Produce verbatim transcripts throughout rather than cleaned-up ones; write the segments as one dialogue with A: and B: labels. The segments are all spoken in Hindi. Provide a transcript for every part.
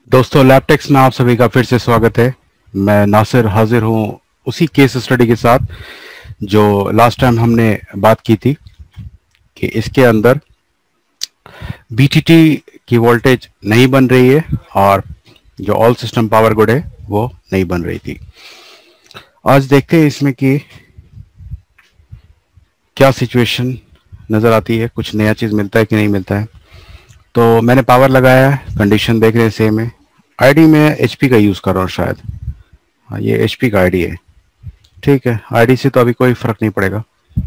A: दोस्तों, लैपटेक्स में आप सभी का फिर से स्वागत है। मैं नासिर हाजिर हूँ उसी केस स्टडी के साथ जो लास्ट टाइम हमने बात की थी कि इसके अंदर बीटीटी की वोल्टेज नहीं बन रही है और जो ऑल सिस्टम पावर गुड है वो नहीं बन रही थी। आज देखते हैं इसमें कि क्या सिचुएशन नज़र आती है, कुछ नया चीज़ मिलता है कि नहीं मिलता है। तो मैंने पावर लगाया है, कंडीशन देख रहे हैं सेम है। आईडी में एचपी का यूज़ कर रहा हूँ शायद। हाँ, ये एचपी का आईडी है। ठीक है, आईडी से तो अभी कोई फ़र्क नहीं पड़ेगा।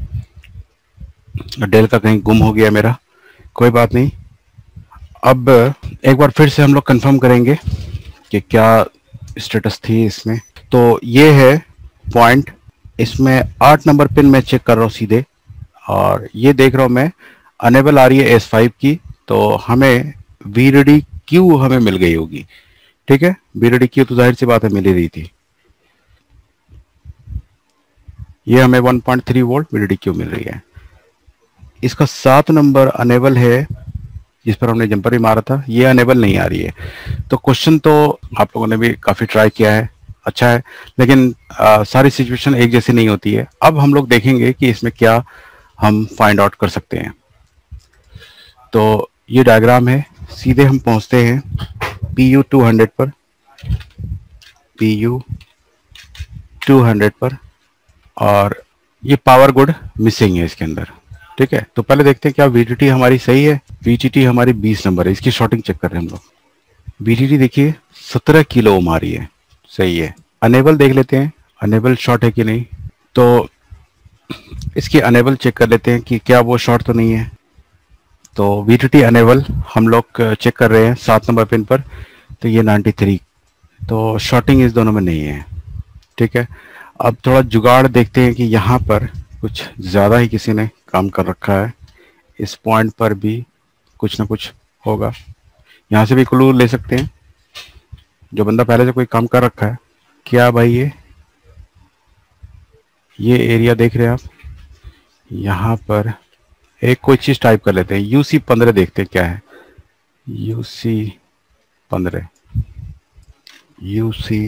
A: डेल का कहीं गुम हो गया मेरा, कोई बात नहीं। अब एक बार फिर से हम लोग कंफर्म करेंगे कि क्या स्टेटस थी इसमें। तो ये है पॉइंट, इसमें आठ नंबर पिन मैं चेक कर रहा हूँ सीधे, और ये देख रहा हूँ मैं अनेबल आ रही है एस फाइव की। तो हमें वीडी क्यू हमें मिल गई होगी। ठीक है, वीडी क्यू तो जाहिर सी बात है मिल ही रही थी। ये हमें one point three volt V D मिल रही है। इसका सात नंबर अनेबल है जिस पर हमने जंपर भी मारा था, ये अनेबल नहीं आ रही है। तो क्वेश्चन तो आप लोगों ने भी काफ़ी ट्राई किया है, अच्छा है, लेकिन आ, सारी सिचुएशन एक जैसी नहीं होती है। अब हम लोग देखेंगे कि इसमें क्या हम फाइंड आउट कर सकते हैं। तो ये डायग्राम है, सीधे हम पहुंचते हैं पी यू टू हंड्रेड पर, पी यू टू हंड्रेड पर, और ये पावर गुड मिसिंग है इसके अंदर। ठीक है, तो पहले देखते हैं क्या वीटीटी हमारी सही है। वीटीटी हमारी बीस नंबर है, इसकी शॉर्टिंग चेक कर रहे हैं हम लोग। वीटीटी देखिए सत्रह किलो ओम आ रही है, सही है। अनेबल देख लेते हैं, अनेबल शॉर्ट है कि नहीं। तो इसकी अनेबल चेक कर लेते हैं कि क्या वो शॉर्ट तो नहीं है। तो वीटीटी अनेबल हम लोग चेक कर रहे हैं सात नंबर पिन पर, तो ये नाइन्टी थ्री, तो शॉर्टिंग इस दोनों में नहीं है। ठीक है, अब थोड़ा जुगाड़ देखते हैं कि यहाँ पर कुछ ज़्यादा ही किसी ने काम कर रखा है। इस पॉइंट पर भी कुछ ना कुछ होगा, यहाँ से भी क्लू ले सकते हैं। जो बंदा पहले से कोई काम कर रखा है, क्या भाई ये ये एरिया देख रहे हैं आप, यहाँ पर एक कोई चीज़ टाइप कर लेते हैं। यूसी पंद्रह देखते हैं क्या है। यूसी पंद्रह, यूसी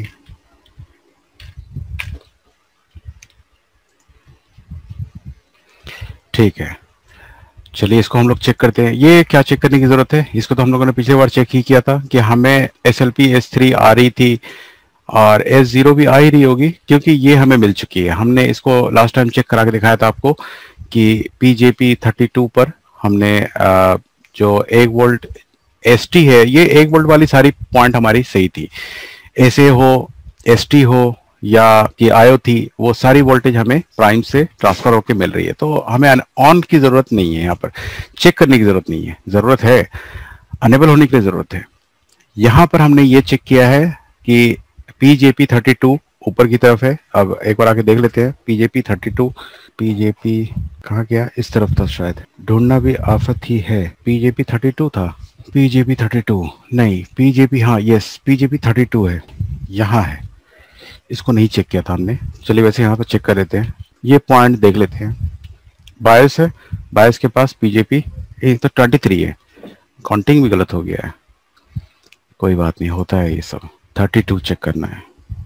A: ठीक है, चलिए इसको हम लोग चेक करते हैं। ये क्या चेक करने की ज़रूरत है, इसको तो हम लोगों ने पिछली बार चेक ही किया था कि हमें S L P S three आ रही थी और एस ज़ीरो भी आ ही रही होगी, क्योंकि ये हमें मिल चुकी है। हमने इसको लास्ट टाइम चेक करा के दिखाया था आपको कि P J P thirty two पर हमने आ, जो एक वोल्ट एस टी है, ये एक वोल्ट वाली सारी पॉइंट हमारी सही थी। एस ए हो, एस टी हो या कि आयो थी, वो सारी वोल्टेज हमें प्राइम से ट्रांसफर होकर मिल रही है। तो हमें ऑन की ज़रूरत नहीं है, यहाँ पर चेक करने की ज़रूरत नहीं है। ज़रूरत है अनेबल होने की ज़रूरत है। यहाँ पर हमने ये चेक किया है कि P J P thirty two ऊपर की तरफ है। अब एक बार आके देख लेते हैं। P J P thirty two, P J P कहाँ गया, इस तरफ था शायद, ढूंढना भी आफत ही है। P J P thirty two था, P J P thirty two नहीं, पी जे पी, हाँ yes, P J P thirty two है, यहाँ है। इसको नहीं चेक किया था हमने, चलिए वैसे यहाँ पर चेक कर लेते हैं। ये पॉइंट देख लेते हैं। बायस है, बायस के पास पीजेपी एक तो ट्वेंटी थ्री है, काउंटिंग भी गलत हो गया है, कोई बात नहीं, होता है ये सब। थर्टी टू चेक करना है,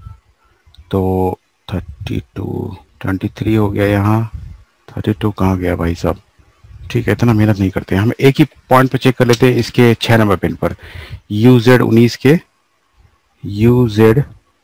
A: तो थर्टी टू, ट्वेंटी थ्री हो गया यहाँ, थर्टी टू कहाँ गया भाई साहब। ठीक है, इतना मेहनत नहीं करते हैं, हम एक ही पॉइंट पर चेक कर लेते हैं। इसके छः नंबर पिन पर यू जेड उन्नीस के, यू जेड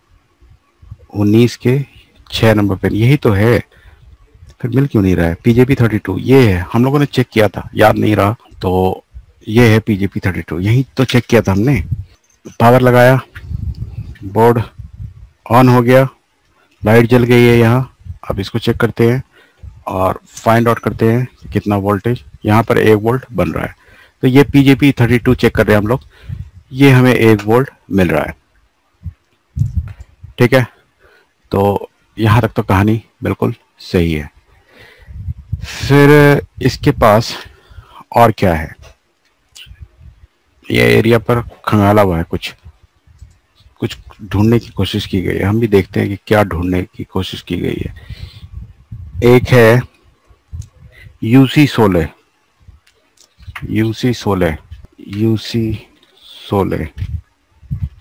A: उन्नीस के छः नंबर पेन, यही तो है, फिर मिल क्यों नहीं रहा है। पीजेपी थर्टी टू ये है, हम लोगों ने चेक किया था, याद नहीं रहा, तो ये है पीजेपी थर्टी टू, यही तो चेक किया था हमने। पावर लगाया, बोर्ड ऑन हो गया, लाइट जल गई है यहाँ। अब इसको चेक करते हैं और फाइंड आउट करते हैं कितना वोल्टेज। यहाँ पर एक वोल्ट बन रहा है, तो ये पीजेपी थर्टी टू चेक कर रहे हैं हम लोग, ये हमें एक वोल्ट मिल रहा है। ठीक है, तो यहाँ तक तो कहानी बिल्कुल सही है। फिर इसके पास और क्या है, ये एरिया पर खंगाला हुआ है, कुछ कुछ ढूंढने की कोशिश की गई है। हम भी देखते हैं कि क्या ढूंढने की कोशिश की गई है। एक है यूसी सोलह, यूसी सोलह, यूसी सोलह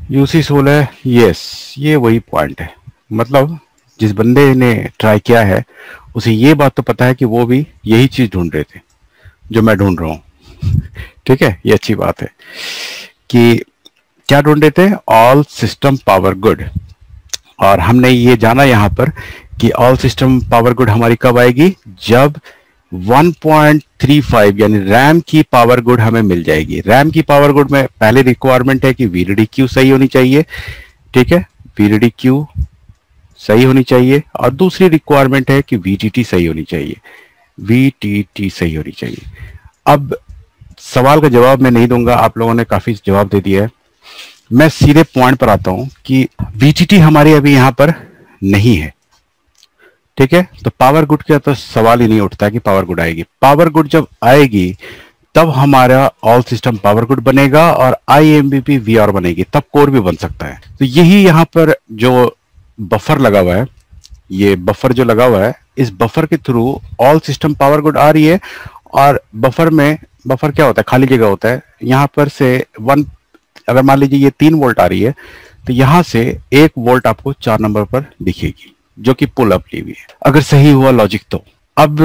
A: यूसी सोलह, यस, ये वही पॉइंट है। मतलब जिस बंदे ने ट्राई किया है उसे ये बात तो पता है कि वो भी यही चीज ढूंढ रहे थे जो मैं ढूंढ रहा हूँ। ठीक है, ये अच्छी बात है कि क्या ढूंढ रहे थे, ऑल सिस्टम पावर गुड। और हमने ये जाना यहाँ पर कि ऑल सिस्टम पावर गुड हमारी कब आएगी, जब वन पॉइंट थ्री फाइव यानी रैम की पावर गुड हमें मिल जाएगी। रैम की पावर गुड में पहले रिक्वायरमेंट है कि वीडीडी क्यू सही होनी चाहिए। ठीक है, वीडीडी क्यू सही होनी चाहिए, और दूसरी रिक्वायरमेंट है कि वीटीटी सही होनी चाहिए। वीटीटी सही होनी चाहिए। अब सवाल का जवाब मैं नहीं दूंगा, आप लोगों ने काफी जवाब दे दिया है। मैं सीधे पॉइंट पर आता हूं कि वीटीटी हमारी अभी यहां पर नहीं है। ठीक है, तो पावर गुड का तो सवाल ही नहीं उठता कि पावर गुड आएगी। पावर गुड जब आएगी तब हमारा ऑल सिस्टम पावर गुड बनेगा और आईएमबीपी वीआर बनेगी, तब कोर भी बन सकता है। तो यही यहां पर जो बफर लगा हुआ है, ये बफर जो लगा हुआ है, इस बफर के through all system power good आ रही है। और बफर में, बफर क्या होता है, खाली जगह होता है। यहां पर से वन, अगर मान लीजिए ये तीन वोल्ट आ रही है तो यहां से एक वोल्ट आपको चार नंबर पर दिखेगी जो कि पुल अप ली हुई है, अगर सही हुआ लॉजिक तो। अब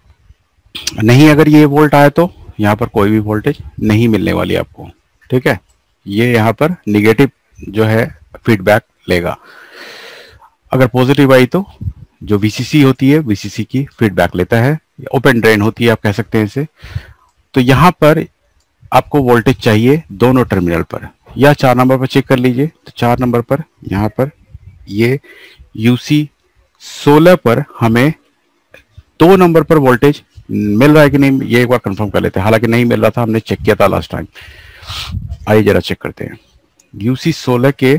A: नहीं, अगर ये वोल्ट आया तो यहाँ पर कोई भी वोल्टेज नहीं मिलने वाली आपको। ठीक है, ये यहाँ पर निगेटिव जो है फीडबैक लेगा। अगर पॉजिटिव आई तो जो वीसीसी होती है, वीसीसी की फीडबैक लेता है, ओपन ड्रेन होती है आप कह सकते हैं इसे। तो यहाँ पर आपको वोल्टेज चाहिए दोनों टर्मिनल पर, या चार नंबर पर चेक कर लीजिए। तो चार नंबर पर यहाँ पर ये यूसी सोलह पर हमें दो नंबर पर वोल्टेज मिल रहा है कि नहीं, ये एक बार कंफर्म कर लेते हैं। हालांकि नहीं मिल रहा था, हमने चेक किया था लास्ट टाइम। आइए जरा चेक करते हैं यूसी सोलह के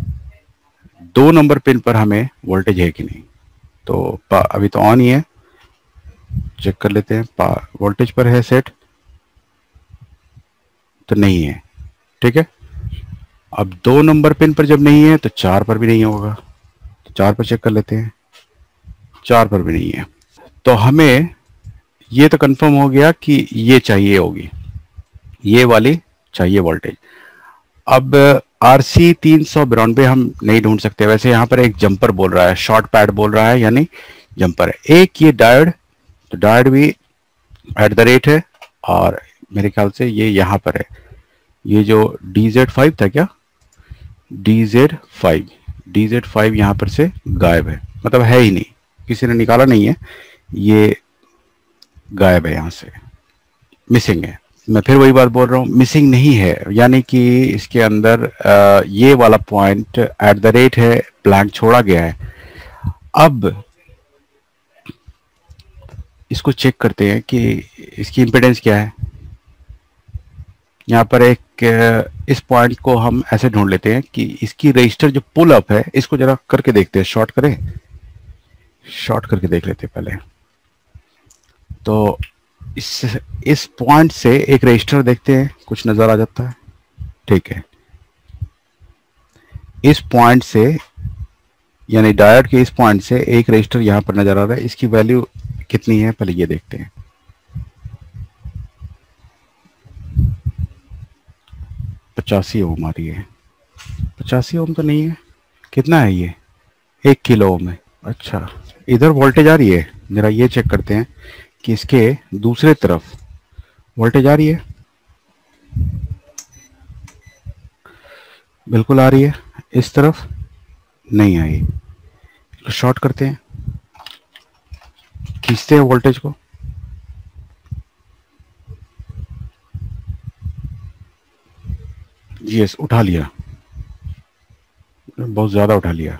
A: दो नंबर पिन पर हमें वोल्टेज है कि नहीं। तो अभी तो ऑन ही है, चेक कर लेते हैं। वोल्टेज पर है सेट, तो नहीं है। ठीक है, अब दो नंबर पिन पर जब नहीं है तो चार पर भी नहीं होगा। तो चार पर चेक कर लेते हैं, चार पर भी नहीं है। तो हमें ये तो कंफर्म हो गया कि ये चाहिए होगी, ये वाली चाहिए वोल्टेज। अब आरसी तीन सौ बिरानवे हम नहीं ढूंढ सकते। वैसे यहाँ पर एक जंपर बोल रहा है, शॉर्ट पैड बोल रहा है, यानी जंपर है। एक ये डायोड, तो डायोड भी एट द रेट है, और मेरे ख्याल से ये यहाँ पर है। ये जो डी जेड फाइव था, क्या D Z five, D Z five यहाँ पर से गायब है, मतलब है ही नहीं, किसी ने निकाला नहीं है, ये गायब है, यहाँ से मिसिंग है। मैं फिर वही बात बोल रहा हूँ, मिसिंग नहीं है, यानी कि इसके अंदर आ, ये वाला पॉइंट एट द रेट है, ब्लैंक छोड़ा गया है। अब इसको चेक करते हैं कि इसकी इम्पिडेंस क्या है। यहाँ पर एक, इस पॉइंट को हम ऐसे ढूंढ लेते हैं कि इसकी रजिस्टर जो पुल अप है, इसको जरा करके देखते हैं, शॉर्ट करें, शॉर्ट करके देख लेते हैं पहले। तो इस इस पॉइंट से एक रजिस्टर देखते हैं, कुछ नजर आ जाता है। ठीक है, इस पॉइंट से, यानी डायोड के इस पॉइंट से एक रजिस्टर यहां पर नजर आ रहा है। इसकी वैल्यू कितनी है पहले ये देखते हैं। पचासी ओम आ रही है। पचासी ओम तो नहीं है, कितना है ये, एक किलो ओम है। अच्छा, इधर वोल्टेज आ रही है, जरा ये चेक करते हैं कि इसके दूसरे तरफ वोल्टेज आ रही है। बिल्कुल आ रही है, इस तरफ नहीं आई। तो शॉर्ट करते हैं, खींचते हैं वोल्टेज को। यस, उठा लिया, बहुत ज्यादा उठा लिया।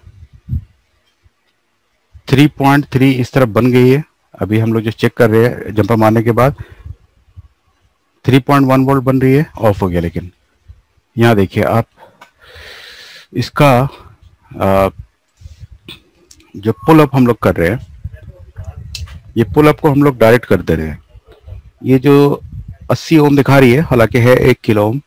A: थ्री पॉइंट थ्री इस तरफ बन गई है। अभी हम लोग जो चेक कर रहे हैं जंपर मारने के बाद थ्री पॉइंट वन वोल्ट बन रही है, ऑफ हो गया। लेकिन यहाँ देखिए आप, इसका आ, जो पुल अप हम लोग कर रहे हैं, ये पुल अप को हम लोग डायरेक्ट कर दे रहे हैं। ये जो अस्सी ओम दिखा रही है, हालांकि है एक किलो ओम।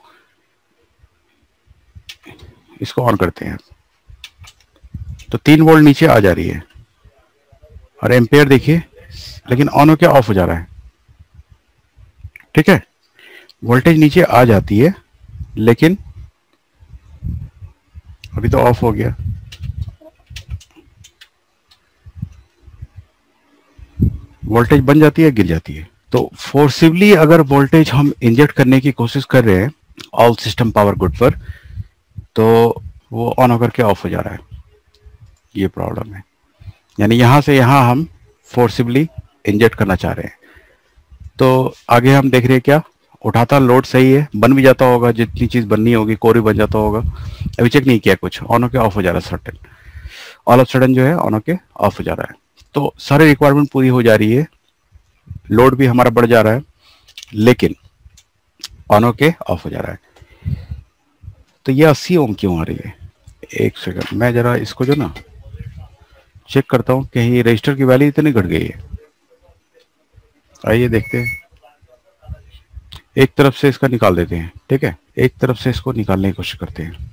A: इसको ऑन करते हैं तो तीन वोल्ट नीचे आ जा रही है, और एम्पेयर देखिए, लेकिन ऑन हो क्या ऑफ हो जा रहा है। ठीक है, वोल्टेज नीचे आ जाती है, लेकिन अभी तो ऑफ हो गया। वोल्टेज बन जाती है, गिर जाती है। तो फोर्सिबली अगर वोल्टेज हम इंजेक्ट करने की कोशिश कर रहे हैं ऑल सिस्टम पावर गुड पर, तो वो ऑन होकर के ऑफ हो जा रहा है। ये प्रॉब्लम है। यानी यहां से यहां हम फोर्सिबली इंजेक्ट करना चाह रहे हैं। तो आगे हम देख रहे हैं क्या, उठाता लोड सही है, बन भी जाता होगा, जितनी चीज बननी होगी कोर भी बन जाता होगा। अभी चेक नहीं किया कुछ, ऑन होके ऑफ हो जा रहा है सडन, ऑल ऑफ सडन जो है ऑन होके ऑफ हो जा रहा है। तो सारी रिक्वायरमेंट पूरी हो जा रही है, लोड भी हमारा बढ़ जा रहा है, लेकिन ऑन होके ऑफ हो जा रहा है। तो ये अस्सी ओम क्यों आ रही है? एक सेकंड, मैं जरा इसको जो ना चेक करता हूँ कहीं रजिस्टर की वैल्यू इतनी घट गई है। आइए देखते हैं। एक तरफ से इसका निकाल देते हैं, ठीक है, एक तरफ से इसको निकालने की कोशिश करते हैं।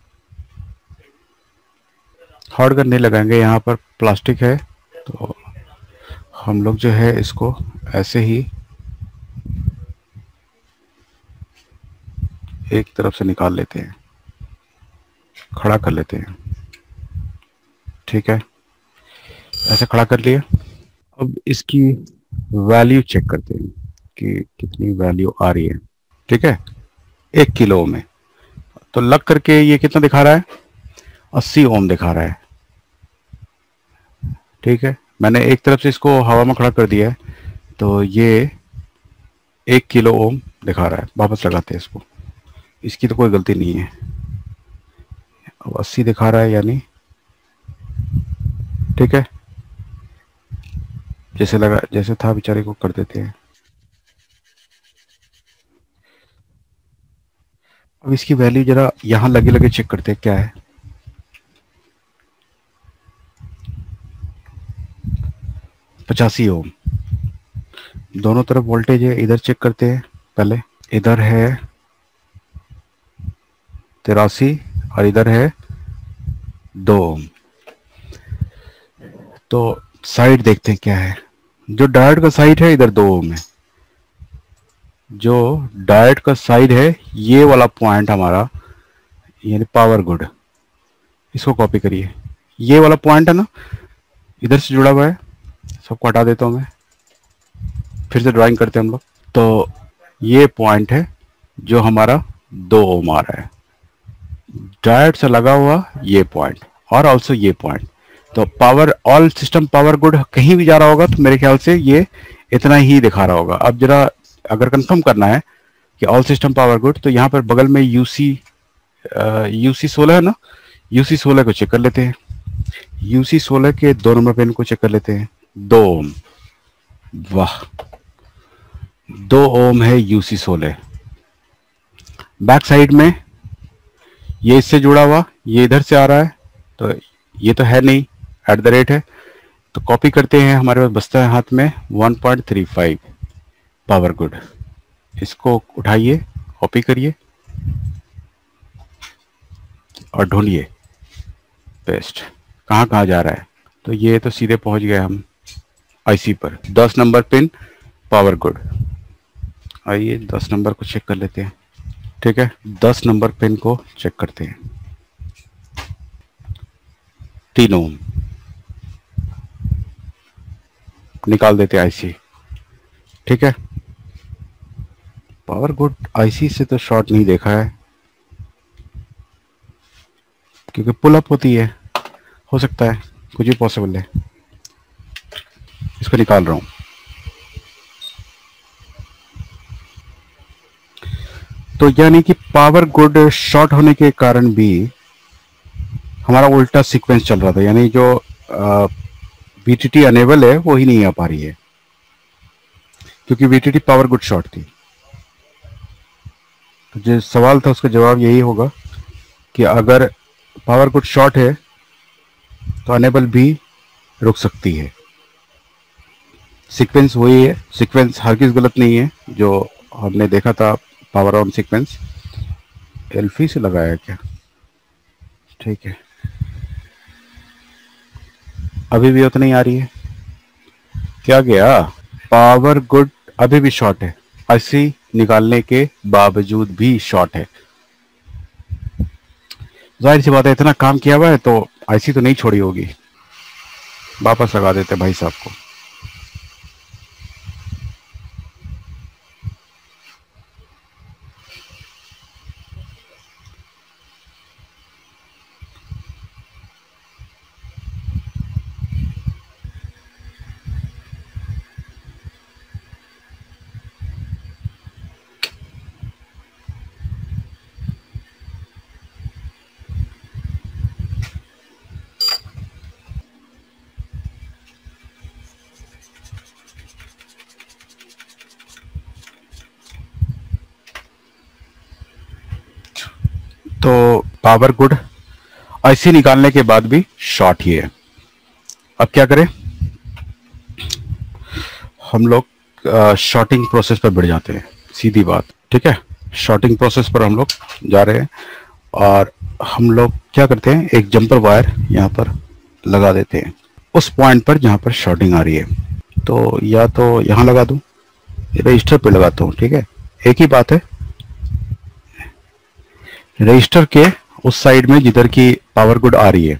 A: हार्ड गन नहीं लगाएंगे, यहाँ पर प्लास्टिक है, तो हम लोग जो है इसको ऐसे ही एक तरफ से निकाल लेते हैं, खड़ा कर लेते हैं, ठीक है, ऐसे खड़ा कर लिया। अब इसकी वैल्यू चेक करते हैं कि कितनी वैल्यू आ रही है, ठीक है, एक किलो में। तो लग करके ये कितना दिखा रहा है? अस्सी ओम दिखा रहा है, ठीक है। मैंने एक तरफ से इसको हवा में खड़ा कर दिया है, तो ये एक किलो ओम दिखा रहा है। वापस लगाते हैं इसको, इसकी तो कोई गलती नहीं है। अब अस्सी दिखा रहा है, यानी ठीक है, जैसे लगा जैसे था बेचारे को कर देते हैं। अब इसकी वैल्यू जरा यहां लगे लगे चेक करते हैं क्या है। पचासी ओम, दोनों तरफ वोल्टेज है। इधर चेक करते हैं पहले, इधर है तिरासी और इधर है दो ओम। तो साइड देखते हैं क्या है। जो डायोड का साइड है इधर दो ओम है, जो डायोड का साइड है ये वाला पॉइंट हमारा, यानी पावर गुड, इसको कॉपी करिए। ये वाला पॉइंट है ना, इधर से जुड़ा हुआ है, सबको हटा देता हूं मैं, फिर से ड्राइंग करते हैं हम लोग। तो ये पॉइंट है जो हमारा दो ओम आ रहा है, डायोड से लगा हुआ ये पॉइंट और ऑल्सो ये पॉइंट। तो power all system power good कहीं भी जा रहा होगा तो मेरे ख्याल से ये इतना ही दिखा रहा होगा। अब जरा अगर कंफर्म करना है कि ऑल सिस्टम पावर गुड, तो यहाँ पर बगल में यूसी यूसी सोलह है ना, यूसी सोलह को चेक कर लेते हैं। यूसी सोलह के दो नंबर पेन को चेक कर लेते हैं। दो ओम, वाह, दो ओम है यूसी सोलह। बैक साइड में ये इससे जुड़ा हुआ, ये इधर से आ रहा है, तो ये तो है नहीं, एट द रेट है, तो कॉपी करते हैं। हमारे पास बचता है हाथ में one point three five power good. इसको उठाइए, कॉपी करिए और ढूंढिए पेस्ट, कहाँ कहाँ जा रहा है। तो ये तो सीधे पहुंच गए हम आईसी पर, दस नंबर पिन पावर गुड। आइए दस नंबर को चेक कर लेते हैं, ठीक है, दस नंबर पिन को चेक करते हैं। तीन ओम निकाल देते आईसी, ठीक है। पावर गुड आईसी से तो शॉर्ट नहीं देखा है, क्योंकि पुल अप होती है, हो सकता है, कुछ भी पॉसिबल है। इसको निकाल रहा हूं। तो यानी कि पावर गुड शॉर्ट होने के कारण भी हमारा उल्टा सीक्वेंस चल रहा था, यानी जो वीटीटी अनेबल है वो ही नहीं आ पा रही है, क्योंकि वीटीटी पावर गुड शॉर्ट थी। तो जो सवाल था उसका जवाब यही होगा कि अगर पावर गुड शॉर्ट है तो अनेबल भी रुक सकती है। सीक्वेंस वही है, सीक्वेंस हरगिज गलत नहीं है जो हमने देखा था पावर ऑन सीक्वेंस। एल्फी से लगाया क्या, ठीक है। अभी भी उतना ही आ रही है, क्या गया, पावर गुड अभी भी शॉर्ट है, अस्सी निकालने के बावजूद भी शॉर्ट है। जाहिर सी बात है, इतना काम किया हुआ है तो आईसी तो नहीं छोड़ी होगी। वापस लगा देते भाई साहब को। तो पावर गुड, आईसी निकालने के बाद भी शॉर्ट ही है। अब क्या करें, हम लोग शॉर्टिंग प्रोसेस पर बढ़ जाते हैं, सीधी बात। ठीक है, शॉर्टिंग प्रोसेस पर हम लोग जा रहे हैं और हम लोग क्या करते हैं, एक जंपर वायर यहाँ पर लगा देते हैं उस पॉइंट पर जहाँ पर शॉर्टिंग आ रही है। तो या तो यहाँ लगा दूं, रजिस्टर पे लगाता हूँ। ठीक है, एक ही बात है, रजिस्टर के उस साइड में जिधर की पावर गुड आ रही है।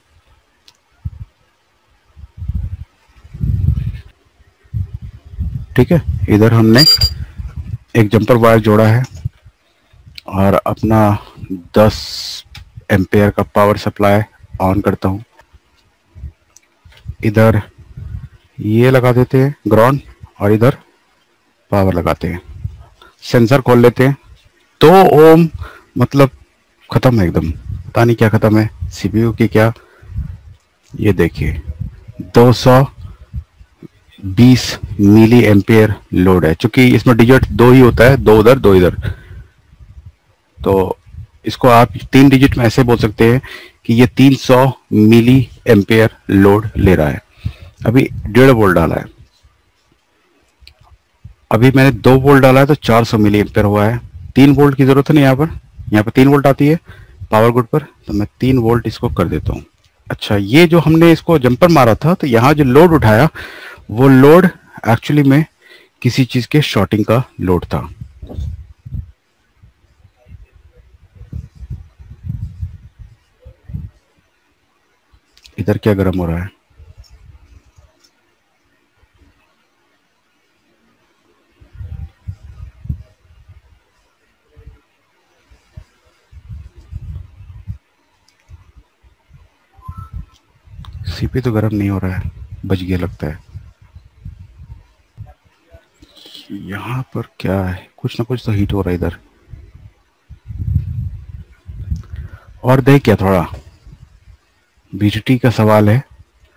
A: ठीक है, इधर हमने एक जंपर वायर जोड़ा है और अपना दस एम्पेयर का पावर सप्लाई ऑन करता हूं। इधर ये लगा देते हैं ग्राउंड और इधर पावर लगाते हैं। सेंसर खोल लेते हैं। दो ओम मतलब खत्म है एकदम, पता नहीं क्या खत्म है, सीपीयू की क्या। ये देखिए दो सौ बीस मिली एम्पियर लोड है। चूंकि इसमें डिजिट दो ही होता है, दो उधर दो इधर, तो इसको आप तीन डिजिट में ऐसे बोल सकते हैं कि ये तीन सौ मिली एम्पियर लोड ले रहा है। अभी डेढ़ वोल्ट डाला है, अभी मैंने दो वोल्ट डाला है तो चार सौ मिली एम्पियर हुआ है। तीन वोल्ट की जरूरत नहीं, यहाँ पर यहाँ पर तीन वोल्ट आती है पावर गुड पर, तो मैं तीन वोल्ट इसको कर देता हूँ। अच्छा, ये जो हमने इसको जंपर मारा था तो यहाँ जो लोड उठाया वो लोड एक्चुअली में किसी चीज के शॉर्टिंग का लोड था। इधर क्या गर्म हो रहा है, सीपी तो गर्म नहीं हो रहा है, बच गया लगता है। यहाँ पर क्या है, कुछ ना कुछ तो हीट हो रहा है इधर। और देख क्या, थोड़ा बीटीटी का सवाल है।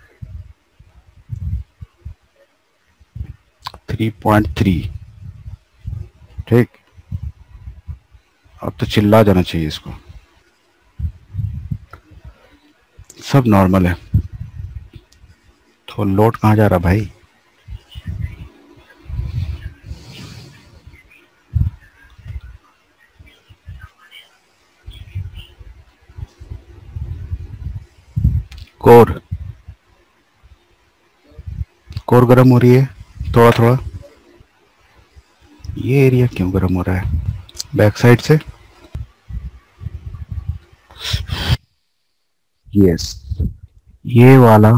A: थ्री पॉइंट थ्री, ठीक, अब तो चिल्ला जाना चाहिए इसको। सब नॉर्मल है, तो लोड कहाँ जा रहा भाई। कोर कोर गर्म हो रही है थोड़ा थोड़ा। ये एरिया क्यों गर्म हो रहा है, बैक साइड से। यस, ये वाला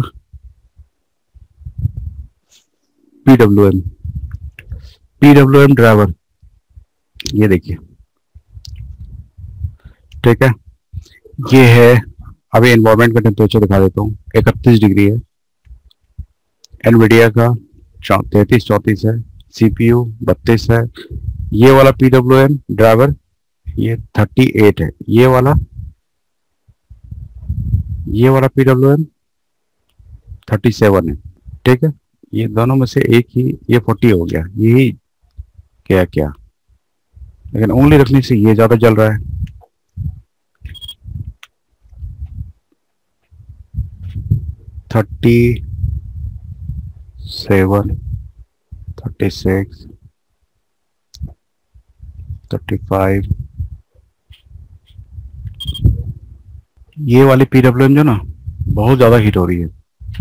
A: पीडब्ल्यूएम पीडब्ल्यूएम ड्राइवर, ये देखिए। ठीक है, ये है, अभी एनवायरमेंट का टेम्परेचर दिखा देता हूँ, इकतीस डिग्री है। एनवीडिया का तैतीस चौंतीस है, सीपीयू बत्तीस है। ये वाला पीडब्ल्यूएम ड्राइवर ये अड़तीस है। ये वाला ये वाला पीडब्ल्यूएम सैंतीस है। ठीक है, ये दोनों में से एक ही, ये चालीस हो गया, यही क्या क्या, लेकिन उंगली रखने से ये ज्यादा जल रहा है। Thirty seven, thirty six, thirty five. ये वाली पीडब्ल्यूएम जो ना बहुत ज्यादा हीट हो रही है,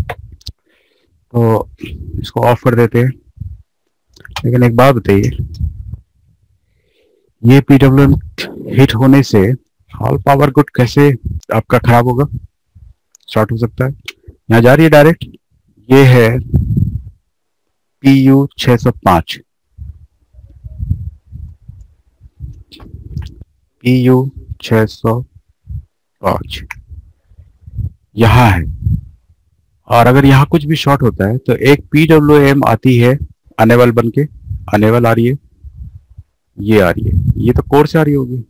A: तो इसको ऑफ कर देते हैं। लेकिन एक बात बताइए, ये पीडब्ल्यूएम हीट होने से ऑल पावर गुड कैसे आपका खराब होगा, शॉर्ट हो सकता है। यहाँ जा रही है डायरेक्ट, ये है पी यू छह सौ पाँच, पी यू छह सौ पाँच यहाँ है। और अगर यहाँ कुछ भी शॉर्ट होता है तो एक पी डब्ल्यू एम आती है अनेबल बन के, अनेबल आ रही है, ये आ रही है, ये तो कोर से आ रही होगी,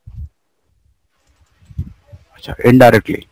A: अच्छा इनडायरेक्टली।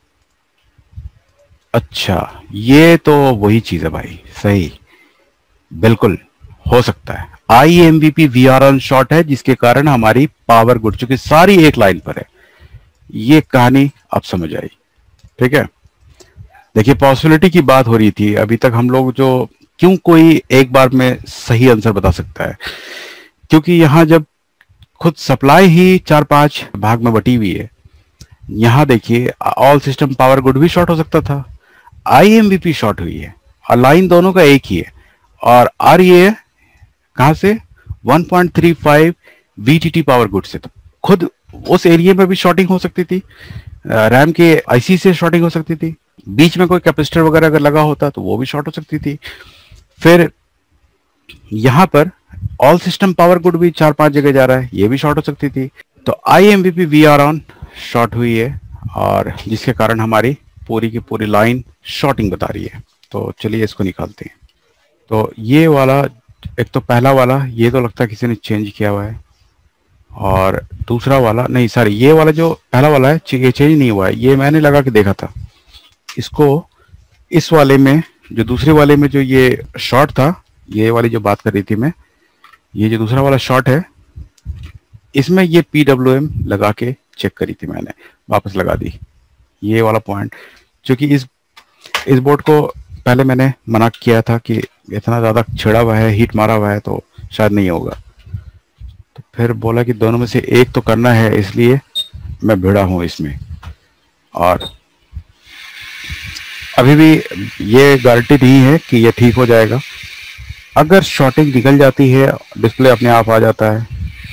A: अच्छा ये तो वही चीज है भाई, सही, बिल्कुल हो सकता है। I M V P V R on short है जिसके कारण हमारी पावर गुड, चुकी सारी एक लाइन पर है। ये कहानी अब समझ आई, ठीक है। देखिए पॉसिबिलिटी की बात हो रही थी अभी तक हम लोग, जो क्यों कोई एक बार में सही आंसर बता सकता है, क्योंकि यहां जब खुद सप्लाई ही चार पांच भाग में बटी हुई है। यहां देखिए ऑल सिस्टम पावर गुड भी शॉर्ट हो सकता था, I M V P short हुई है, और लाइन दोनों का एक ही है, और आ रही है कहां से, one point three five V T T power good से। तो खुद उस एरिया में भी शॉर्टिंग हो सकती थी, रैम के आईसी से शॉर्टिंग हो सकती थी, बीच में कोई कैपेसिटर वगैरह अगर लगा होता तो वो भी शॉर्ट हो सकती थी। फिर यहां पर ऑल सिस्टम पावर गुड भी चार पांच जगह जा रहा है, ये भी शॉर्ट हो सकती थी। तो I M V P V R on short हुई है, और जिसके कारण हमारी पूरी की पूरी लाइन शॉर्टिंग बता रही है। तो चलिए इसको निकालते हैं। तो ये वाला, एक तो पहला वाला ये तो लगता है किसी ने चेंज किया हुआ है, और दूसरा वाला नहीं, सॉरी ये वाला जो पहला वाला है ये चेंज नहीं हुआ है, ये मैंने लगा के देखा था इसको। इस वाले में, जो दूसरे वाले में जो ये शॉर्ट था, ये वाली जो बात कर रही थी मैं, ये जो दूसरा वाला शॉर्ट है इसमें ये पी डब्ल्यू एम लगा के चेक करी थी मैंने, वापस लगा दी ये वाला पॉइंट। क्योंकि इस इस बोर्ड को पहले मैंने मना किया था कि इतना ज़्यादा छिड़ा हुआ है, हीट मारा हुआ है, तो शायद नहीं होगा। तो फिर बोला कि दोनों में से एक तो करना है, इसलिए मैं भिड़ा हूँ इसमें। और अभी भी ये गारंटी नहीं है कि ये ठीक हो जाएगा। अगर शॉर्टिंग निकल जाती है, डिस्प्ले अपने आप आ जाता है,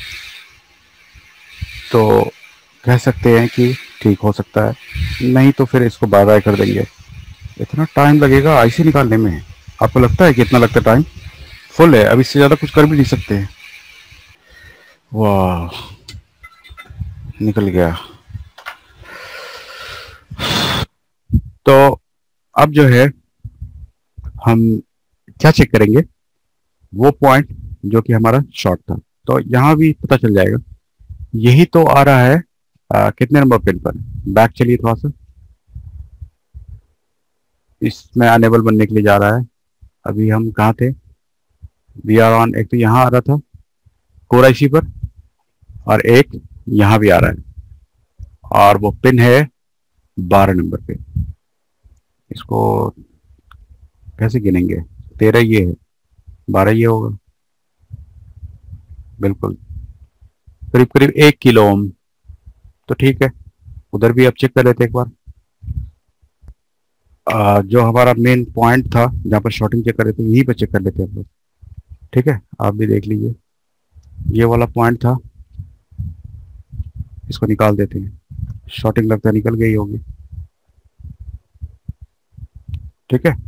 A: तो कह सकते हैं कि ठीक हो सकता है, नहीं तो फिर इसको बाय बाय कर देंगे। इतना टाइम लगेगा आईसी निकालने में, आपको लगता है कि इतना लगता टाइम? फुल है, अब इससे ज़्यादा कुछ कर भी नहीं सकते हैं। वाह, निकल गया। तो अब जो है हम क्या चेक करेंगे, वो पॉइंट जो कि हमारा शॉर्ट था। तो यहाँ भी पता चल जाएगा, यही तो आ रहा है आ, कितने नंबर पिन पर। बैक चलिए थोड़ा सा, इसमें अनेबल बनने के लिए जा रहा है। अभी हम कहाँ थे, वी आर ऑन, एक तो यहाँ आ रहा था कोर आईसी पर, और एक यहाँ भी आ रहा है, और वो पिन है बारह नंबर पे। इसको कैसे गिनेंगे, तेरह ये है, बारह ये होगा, बिल्कुल करीब करीब एक किलो ओम। तो ठीक है, उधर भी अब चेक कर लेते एक बार। आ, जो हमारा मेन पॉइंट था जहाँ पर शॉर्टिंग चेक कर रहे थे, यहीं पर चेक कर लेते हैं हम लोग, ठीक है। आप भी देख लीजिए, ये वाला पॉइंट था, इसको निकाल देते हैं। शॉर्टिंग लगता है निकल गई होगी, ठीक है।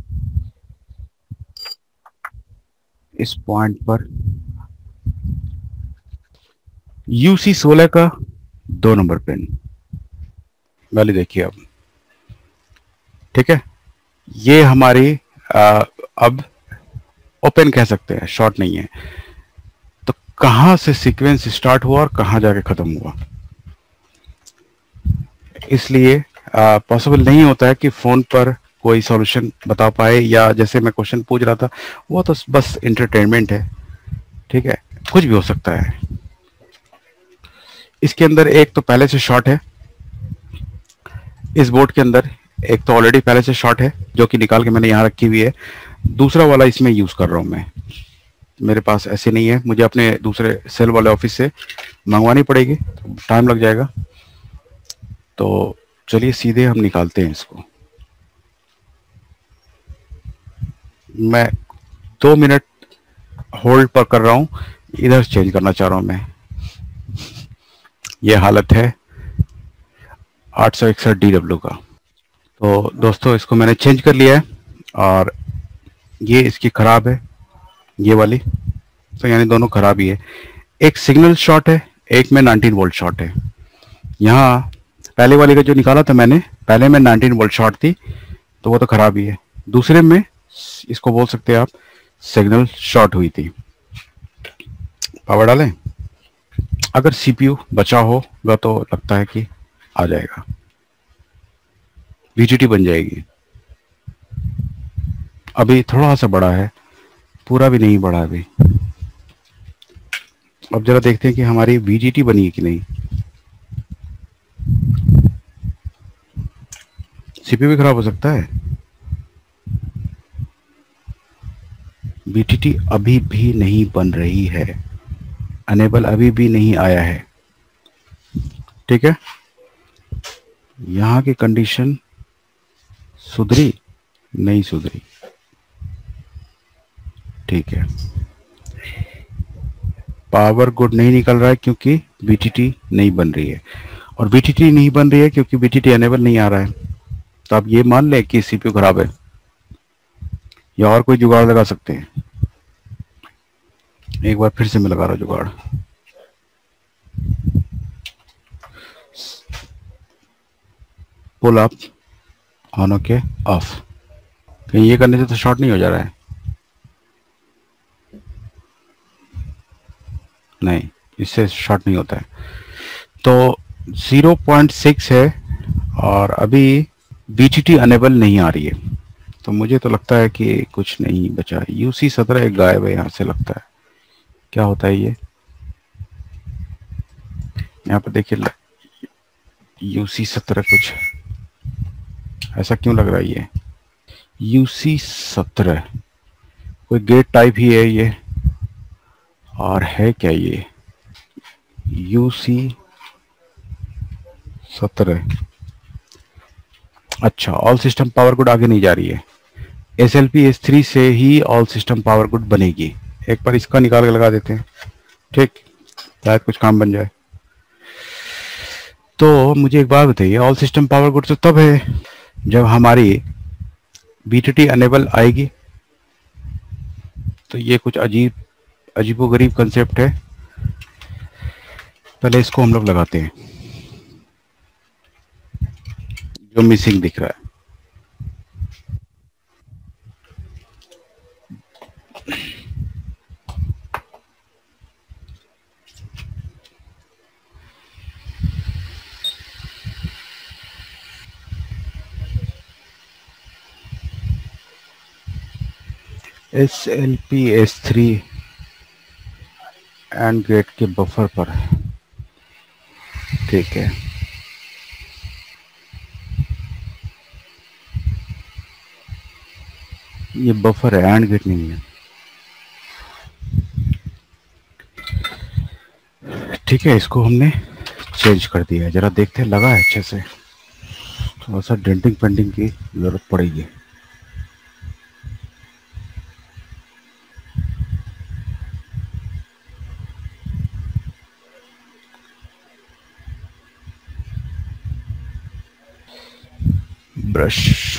A: इस पॉइंट पर यूसी सोलह का दो नंबर पिन वाली देखिए अब, ठीक है। ये हमारी आ, अब ओपन कह सकते हैं, शॉर्ट नहीं है। तो कहां से सीक्वेंस स्टार्ट हुआ और कहां जाके खत्म हुआ, इसलिए पॉसिबल नहीं होता है कि फोन पर कोई सॉल्यूशन बता पाए, या जैसे मैं क्वेश्चन पूछ रहा था वो तो बस इंटरटेनमेंट है, ठीक है, कुछ भी हो सकता है। इसके अंदर एक तो पहले से शॉर्ट है, इस बोर्ड के अंदर एक तो ऑलरेडी पहले से शॉर्ट है जो कि निकाल के मैंने यहाँ रखी हुई है। दूसरा वाला इसमें यूज कर रहा हूँ मैं, मेरे पास ऐसे नहीं है, मुझे अपने दूसरे सेल वाले ऑफिस से मंगवानी पड़ेगी, तो टाइम लग जाएगा। तो चलिए सीधे हम निकालते हैं इसको। मैं दो मिनट होल्ड पर कर रहा हूँ, इधर चेंज करना चाह रहा हूँ मैं, ये हालत है। आठ सौ इकसठ डी डब्ल्यू का। तो दोस्तों इसको मैंने चेंज कर लिया है और ये इसकी खराब है, ये वाली, तो यानी दोनों खराब ही है। एक सिग्नल शॉर्ट है, एक में नाइनटीन वोल्ट शॉर्ट है। यहाँ पहले वाले का जो निकाला था मैंने, पहले में नाइनटीन वोल्ट शॉर्ट थी तो वो तो खराब ही है। दूसरे में इसको बोल सकते हैं आप सिग्नल शॉर्ट हुई थी। पावर डालें, अगर सीपीयू बचा होगा तो लगता है कि आ जाएगा, वीजीटी बन जाएगी। अभी थोड़ा सा बड़ा है, पूरा भी नहीं बढ़ा अभी। अब जरा देखते हैं कि हमारी वीजीटी बनी है कि नहीं। सीपीयू भी खराब हो सकता है। वीटीटी अभी भी नहीं बन रही है, अनेबल अभी भी नहीं आया है। ठीक है, यहां की कंडीशन सुधरी नहीं सुधरी, ठीक है। पावर गुड नहीं निकल रहा है क्योंकि वीटीटी नहीं बन रही है, और वीटीटी नहीं बन रही है क्योंकि वीटीटी अनेबल नहीं आ रहा है। तो आप ये मान लें कि सीपीयू खराब है, या और कोई जुगाड़ लगा सकते हैं। एक बार फिर से मैं लगा रहा हूं जुगाड़। Pull up on, okay off. कहीं ये करने से तो शॉर्ट नहीं हो जा रहा है? नहीं, इससे शॉर्ट नहीं होता है। तो ज़ीरो पॉइंट सिक्स है और अभी वीटीटी अनेबल नहीं आ रही है, तो मुझे तो लगता है कि कुछ नहीं बचा। यूसी सत्रह एक गायब है यहाँ से, लगता है। क्या होता है ये? यहाँ पर देखिए, यूसी सत्रह कुछ ऐसा क्यों लग रहा है ये? यूसी सत्रह कोई गेट टाइप ही है ये, और है क्या ये यूसी सत्रह? अच्छा, ऑल सिस्टम पावर गुड आगे नहीं जा रही है। S L P S three से ही ऑल सिस्टम पावर गुड बनेगी। एक बार इसका निकाल के लगा देते हैं, ठीक, शायद कुछ काम बन जाए। तो मुझे एक बात बताइए, ऑल सिस्टम पावर गुड तो तब है जब हमारी वीटीटी अनेबल आएगी। तो ये कुछ अजीब अजीबोगरीब कंसेप्ट है। पहले इसको हम लोग लगाते हैं, जो मिसिंग दिख रहा है। S L P S three and gate के बफर पर, ठीक है। ये बफर है, एंड गेट नहीं है, ठीक है। इसको हमने चेंज कर दिया है, जरा देखते हैं लगा है अच्छे से। थोड़ा सा डेंटिंग पेंटिंग की जरूरत पड़ेगी। ब्रश,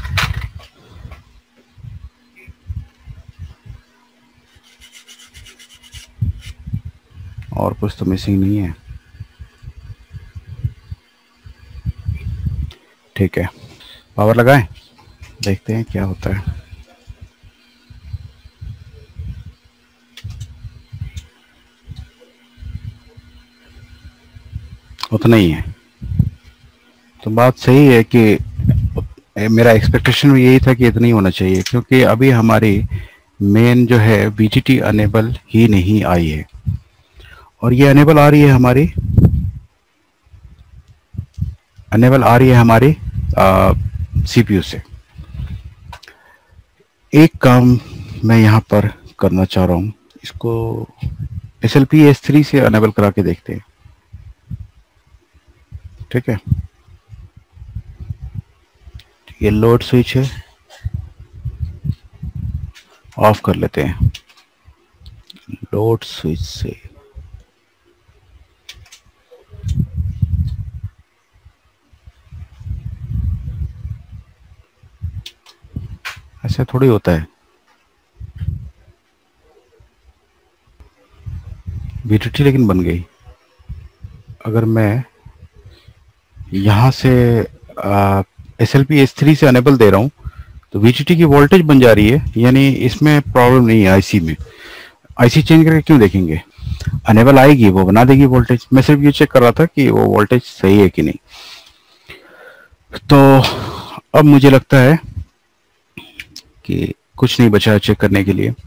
A: और कुछ तो मिसिंग नहीं है, ठीक है। पावर लगाएं, देखते हैं क्या होता है। उतना ही है, तो बात सही है कि मेरा एक्सपेक्टेशन भी यही था कि इतना ही होना चाहिए, क्योंकि अभी हमारी मेन जो है वीटीटी अनेबल ही नहीं आई है। और ये अनेबल आ रही है हमारी अनेबल आ रही है हमारी सीपीयू से। एक काम मैं यहाँ पर करना चाह रहा हूँ, इसको S L P S three से अनेबल करा के देखते हैं, ठीक है। ये लोड स्विच है, ऑफ कर लेते हैं लोड स्विच से। ऐसा थोड़ी होता है। वीटीटी लेकिन बन गई। अगर मैं यहाँ से S L P S three से अनेबल दे रहा हूँ तो वीटीटी की वोल्टेज बन जा रही है, यानी इसमें प्रॉब्लम नहीं है। आईसी में आईसी चेंज करके क्यों देखेंगे, अनेबल आएगी वो बना देगी वोल्टेज। मैं सिर्फ ये चेक कर रहा था कि वो वोल्टेज सही है कि नहीं। तो अब मुझे लगता है कि कुछ नहीं बचा है चेक करने के लिए,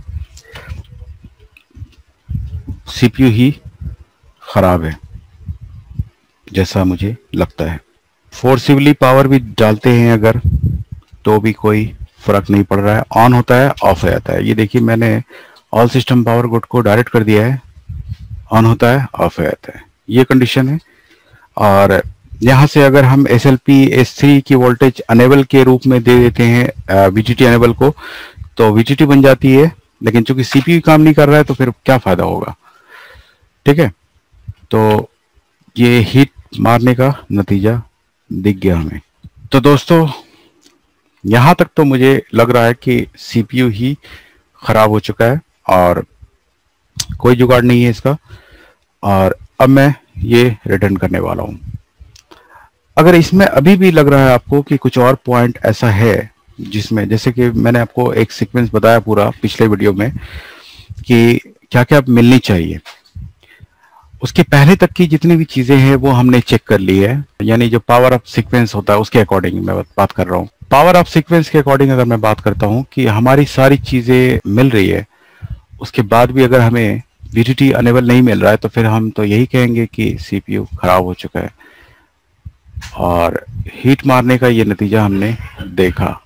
A: सीपीयू ही खराब है जैसा मुझे लगता है। फोर्सिबली पावर भी डालते हैं अगर तो भी कोई फर्क नहीं पड़ रहा है, ऑन होता है ऑफ हो जाता है। ये देखिए मैंने ऑल सिस्टम पावर गुड को डायरेक्ट कर दिया है, ऑन होता है ऑफ हो जाता है, ये कंडीशन है। और यहाँ से अगर हम S L P S three की वोल्टेज अनेबल के रूप में दे देते हैं वीटीटी अनेबल को तो वीटीटी बन जाती है, लेकिन चूंकि सीपीयू काम नहीं कर रहा है तो फिर क्या फायदा होगा। ठीक है, तो ये हीट मारने का नतीजा दिख गया हमें। तो दोस्तों यहां तक तो मुझे लग रहा है कि सीपीयू ही खराब हो चुका है और कोई जुगाड़ नहीं है इसका, और अब मैं ये रिटर्न करने वाला हूं। अगर इसमें अभी भी लग रहा है आपको कि कुछ और पॉइंट ऐसा है जिसमें, जैसे कि मैंने आपको एक सीक्वेंस बताया पूरा पिछले वीडियो में कि क्या क्या मिलनी चाहिए, उसके पहले तक की जितनी भी चीजें हैं वो हमने चेक कर ली है। यानी जो पावर ऑफ सीक्वेंस होता है उसके अकॉर्डिंग मैं बात कर रहा हूँ। पावर ऑफ सीक्वेंस के अकॉर्डिंग अगर मैं बात करता हूँ कि हमारी सारी चीजें मिल रही है, उसके बाद भी अगर हमें वीटीटी अनेबल नहीं मिल रहा है तो फिर हम तो यही कहेंगे कि सीपीयू खराब हो चुका है, और हीट मारने का ये नतीजा हमने देखा।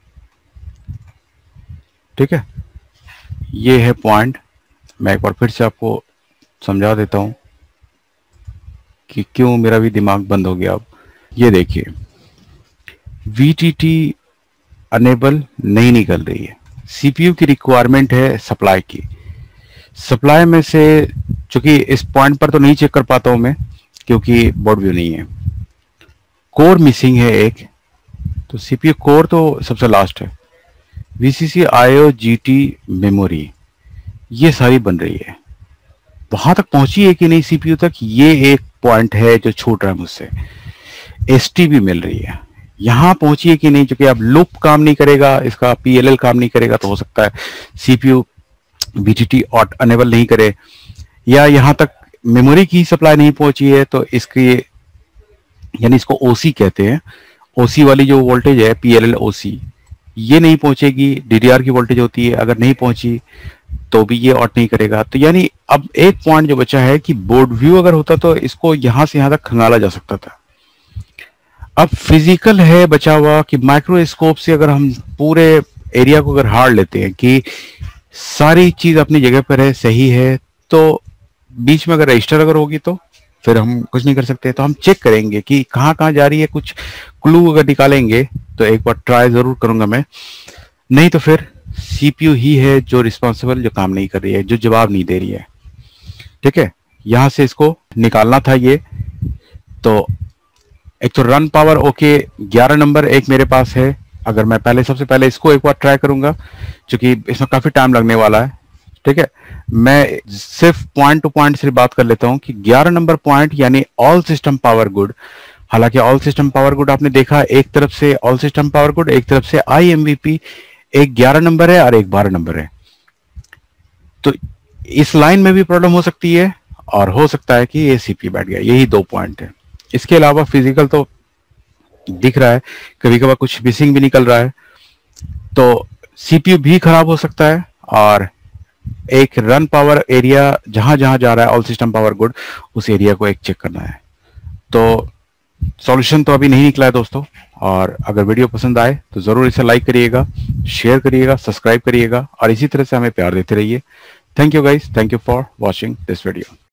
A: ठीक है, ये है पॉइंट। मैं एक बार फिर से आपको समझा देता हूं कि क्यों मेरा भी दिमाग बंद हो गया। अब ये देखिए वीटीटी अनेबल नहीं निकल रही है, सीपीयू की रिक्वायरमेंट है सप्लाई की। सप्लाई में से चूंकि इस पॉइंट पर तो नहीं चेक कर पाता हूं मैं क्योंकि बोर्ड व्यू नहीं है, कोर मिसिंग है एक, तो सीपीयू कोर तो सबसे लास्ट है, वीसीसी आईओ जीटी मेमोरी ये सारी बन रही है। वहां तक पहुंची है कि नहीं सीपीयू तक, ये एक पॉइंट है जो छूट रहा है मुझसे। एसटी भी मिल रही है, यहां पहुंची है कि नहीं, क्योंकि अब लूप काम नहीं करेगा, इसका पीएलएल काम नहीं करेगा, तो हो सकता है सीपीयू वीटीटी ऑट अनेबल नहीं करे, या यहां तक मेमोरी की सप्लाई नहीं पहुंची है तो इसकी, यानी इसको ओसी कहते हैं, ओसी वाली जो वोल्टेज है पीएलएल ओसी ये नहीं पहुंचेगी। डीडीआर की वोल्टेज होती है, अगर नहीं पहुंची तो भी ये ऑट नहीं करेगा। तो यानी अब एक पॉइंट जो बचा है कि बोर्ड व्यू अगर होता तो इसको यहां से यहां तक खंगाला जा सकता था। अब फिजिकल है बचा हुआ कि माइक्रोस्कोप से अगर हम पूरे एरिया को अगर हार लेते हैं कि सारी चीज अपनी जगह पर है, सही है, तो बीच में अगर रजिस्टर अगर होगी तो फिर हम कुछ नहीं कर सकते। तो हम चेक करेंगे कि कहाँ कहाँ जा रही है, कुछ क्लू अगर निकालेंगे तो एक बार ट्राई जरूर करूंगा मैं, नहीं तो फिर सीपीयू ही है जो रिस्पॉन्सिबल, जो काम नहीं कर रही है, जो जवाब नहीं दे रही है। ठीक है, यहां से इसको निकालना था ये। तो एक तो रन पावर ओके ग्यारह नंबर एक मेरे पास है, अगर मैं पहले सबसे पहले इसको एक बार ट्राई करूंगा क्योंकि इसमें काफी टाइम लगने वाला है। ठीक है, मैं सिर्फ पॉइंट टू पॉइंट सिर्फ बात कर लेता हूं कि ग्यारह नंबर पॉइंट यानी ऑल सिस्टम पावर गुड। हालांकि ऑल सिस्टम पावर गुड आपने देखा, एक तरफ से ऑल सिस्टम पावर गुड, एक तरफ से आई एमवीपी, एक ग्यारह नंबर है और एक बारह नंबर है। तो इस लाइन में भी प्रॉब्लम हो सकती है और हो सकता है कि ये सीपीयू बैठ गया, यही दो पॉइंट है। इसके अलावा फिजिकल तो दिख रहा है, कभी कभार कुछ मिसिंग भी निकल रहा है, तो सीपीयू भी खराब हो सकता है। और एक रन पावर एरिया जहां जहां जा रहा है ऑल सिस्टम पावर गुड, उस एरिया को एक चेक करना है। तो सॉल्यूशन तो अभी नहीं निकला है दोस्तों, और अगर वीडियो पसंद आए तो जरूर इसे लाइक करिएगा, शेयर करिएगा, सब्सक्राइब करिएगा और इसी तरह से हमें प्यार देते रहिए। Thank you guys, thank you for watching this video.